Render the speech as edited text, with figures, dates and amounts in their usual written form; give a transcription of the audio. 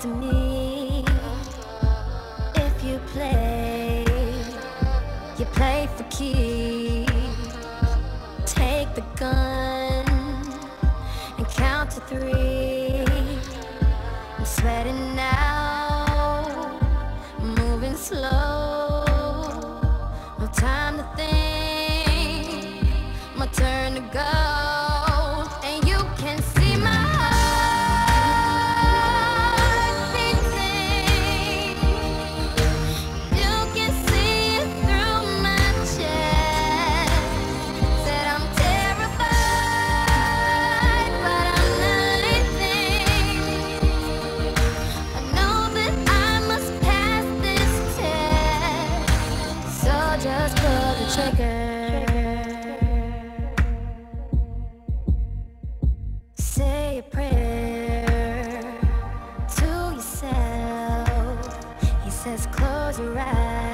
to me. If you play for keeps. Take the gun and count to 3. I'm sweating now, moving slow. No time to think, my turn to go. And you can see my heart beating. You can see it through my chest. Said I'm terrified, but I'm not anything. I know that I must pass this test. So just pull the trigger. Say a prayer to yourself. He says close your eyes.